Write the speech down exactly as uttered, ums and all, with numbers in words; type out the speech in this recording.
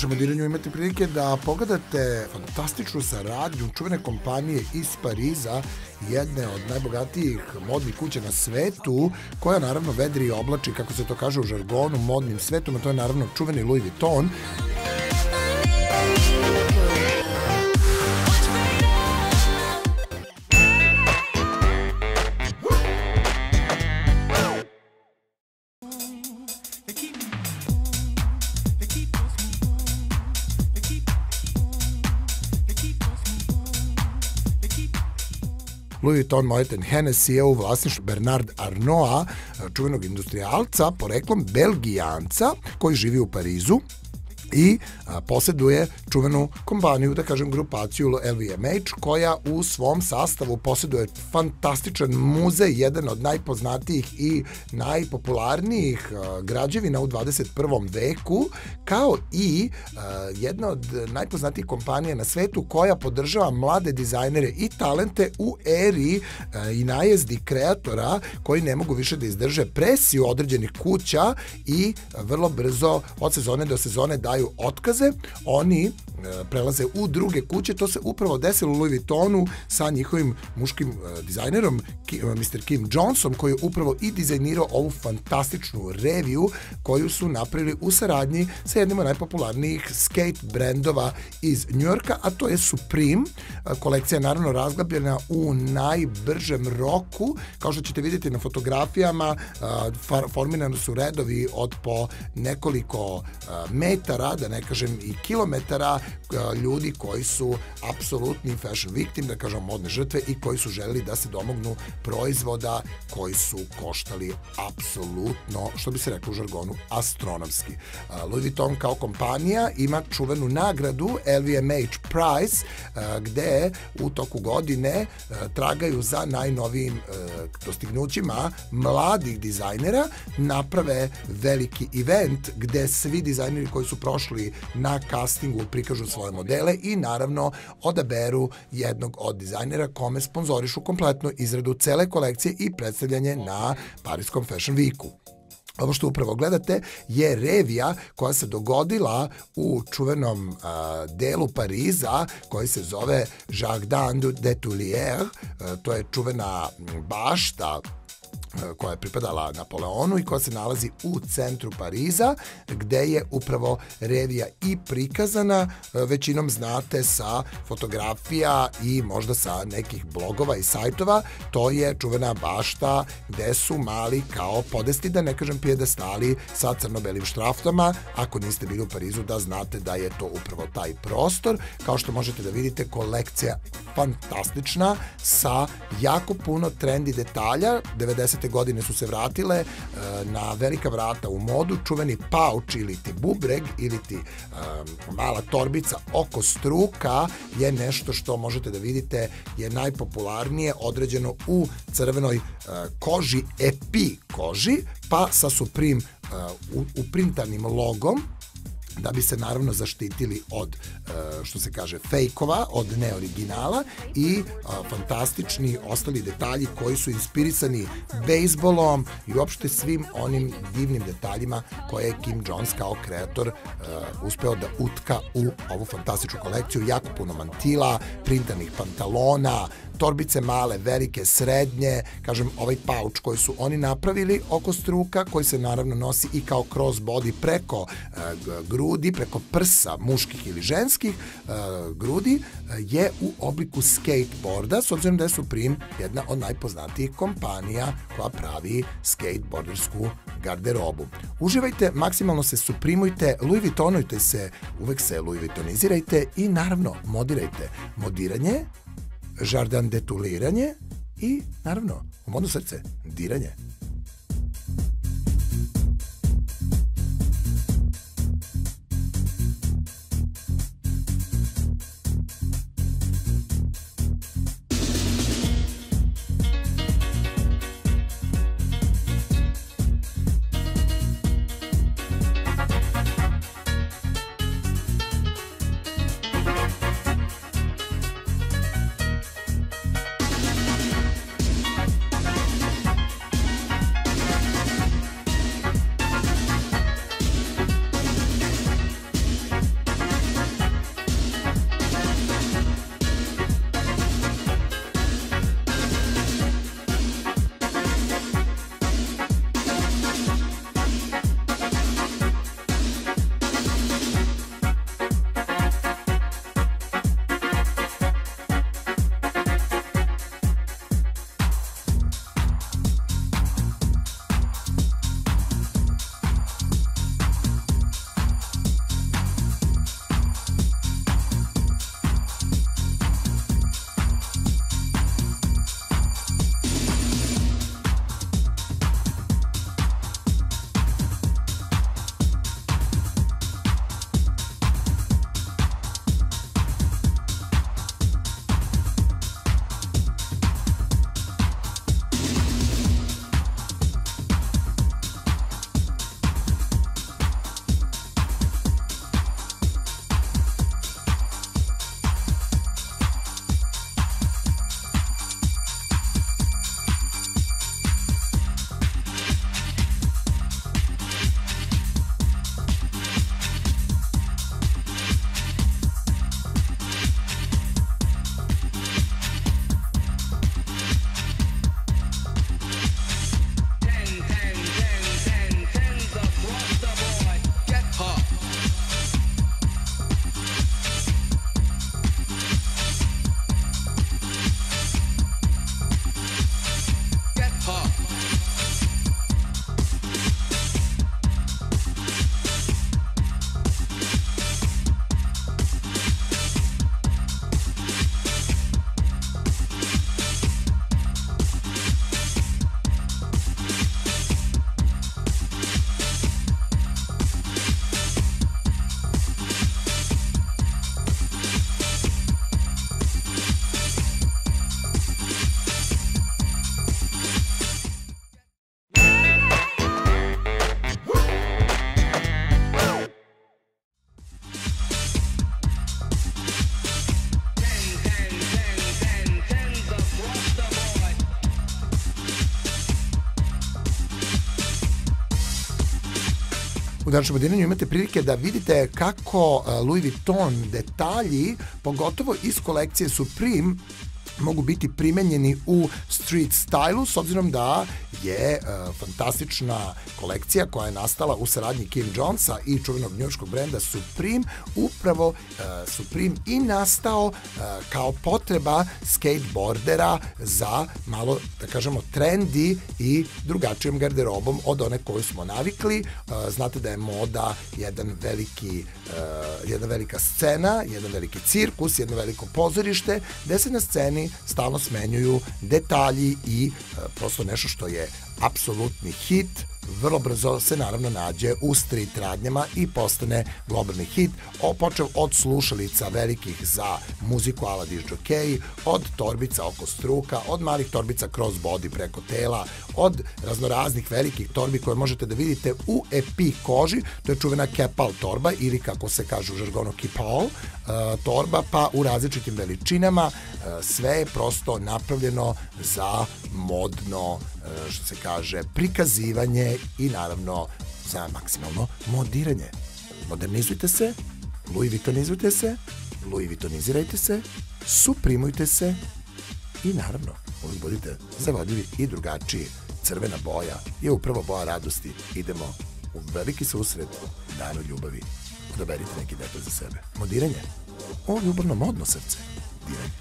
našem modiranju imate prilike da pogledate fantastičnu saradnju čuvene kompanije iz Pariza, jedne od najbogatijih modnih kuća na svetu, koja naravno vedri i oblači, kako se to kaže u žargonu, modnim svetom, a to je naravno čuveni Louis Vuitton. Louis Vuitton Moet Hennessy je u vlasništvu Bernard Arnaulta, čuvenog industrijalca, poreklom Belgijanca, koji živi u Parizu i a, posjeduje čuvenu kompaniju, da kažem grupaciju L V M H, koja u svom sastavu posjeduje fantastičan muzej, jedan od najpoznatijih i najpopularnijih a, građevina u dvadeset prvom veku, kao i a, jedna od najpoznatijih kompanija na svetu koja podržava mlade dizajnere i talente u eri a, i najezdi kreatora koji ne mogu više da izdrže presiju određenih kuća i a, vrlo brzo od sezone do sezone daju otkaze, oni e, prelaze u druge kuće. To se upravo desilo u Louis Vuittonu sa njihovim muškim e, dizajnerom Ki, mister Kim Johnson, koji je upravo i dizajnirao ovu fantastičnu reviju koju su napravili u saradnji sa jednim od najpopularnijih skate brendova iz Njujorka, a to je Supreme. E, kolekcija je naravno razglabljena u najbržem roku, kao što ćete vidjeti na fotografijama. E, formirani su redovi od po nekoliko e, metara, da ne kažem i kilometara, ljudi koji su apsolutni fashion victim, da kažem modne žrtve, i koji su želeli da se domognu proizvoda koji su koštali apsolutno, što bi se reklo u žargonu, astronomski. Louis Vuitton kao kompanija ima čuvenu nagradu L V M H Prize, gde u toku godine tragaju za najnovijim dostignućima mladih dizajnera, naprave veliki event gde svi dizajneri koji su prošli na castingu prikažu svoje modele i naravno odaberu jednog od dizajnera kome sponzorišu kompletnu izradu cele kolekcije i predstavljanje na Pariskom Fashion Weeku. Ovo što upravo gledate je revija koja se dogodila u čuvenom uh, delu Pariza koji se zove Jardin des Tuileries. Uh, to je čuvena bašta koja je pripadala Napoleonu i koja se nalazi u centru Pariza, gde je upravo revija i prikazana. Većinom znate sa fotografija i možda sa nekih blogova i sajtova. To je čuvena bašta gde su mali kao podesti, da ne kažem pijedestali, sa crno-belim štraftama. Ako niste bili u Parizu, da znate da je to upravo taj prostor. Kao što možete da vidite, kolekcija fantastična sa jako puno trendi detalja. devedesete godine su se vratile e, na velika vrata u modu. Čuveni pauč ili ti bubreg ili ti e, mala torbica oko struka je nešto što možete da vidite je najpopularnije, određeno u crvenoj e, koži, epi koži, pa sa Supreme e, u, uprintanim logom, da bi se naravno zaštitili od, što se kaže, fejkova, od neoriginala, i fantastični ostali detalji koji su inspirisani bejsbolom i uopšte svim onim divnim detaljima koje je Kim Jones kao kreator uspeo da utka u ovu fantastičnu kolekciju. Jako puno mantila, printanih pantalona, torbice male, velike, srednje, kažem, ovaj pauč koji su oni napravili oko struka, koji se naravno nosi i kao crossbody preko e, grudi, preko prsa muških ili ženskih e, grudi, e, je u obliku skateboarda, s obzirom da je Supreme jedna od najpoznatijih kompanija koja pravi skateboardersku garderobu. Uživajte, maksimalno se suprimujte, Louis Vuittonujte se, uvek se Louis Vuittonizirajte i naravno modirajte. Modiranje, Jardin des Tuileries i naravno u modno srce diranje. U današnjem modiranju imate prilike da vidite kako Louis Vuitton detalji, pogotovo iz kolekcije Supreme, mogu biti primenjeni u street stylu, s obzirom da je uh, fantastična kolekcija koja je nastala u saradnji Kim Jonesa i čuvenog njujorškog brenda Supreme, upravo uh, Supreme i nastao uh, kao potreba skateboardera za malo, da kažemo, trendy i drugačijom garderobom od one koju smo navikli. Uh, znate da je moda jedan veliki, uh, jedna velika scena, jedan veliki cirkus, jedno veliko pozorište, gde se na sceni stalno smenjuju detalji i e, prosto nešto što je apsolutni hit, vrlo brzo se naravno nađe u street radnjama i postane globalni hit, o, počeo od slušalica velikih za muziku ala disc jockey, od torbica oko struka, od malih torbica cross body preko tela, od raznoraznih velikih torbi koje možete da vidite u epi koži, to je čuvena kepal torba ili kako se kaže u žargonu kipal uh, torba, pa u različitim veličinama, uh, sve je prosto napravljeno za modno, uh, što se kaže, prikazivanje i naravno za maksimalno modiranje. Modernizujte se, Louis Vuittonizujte se, Louis Vuittonizirajte se, suprimujte se i naravno uvijek budite zavodljivi i drugačiji. Crvena boja je upravo boja radosti. Idemo u veliki susret danu ljubavi. Odaberite neki detalj za sebe. Modiranje. O ljubavno modno srce. Diranje.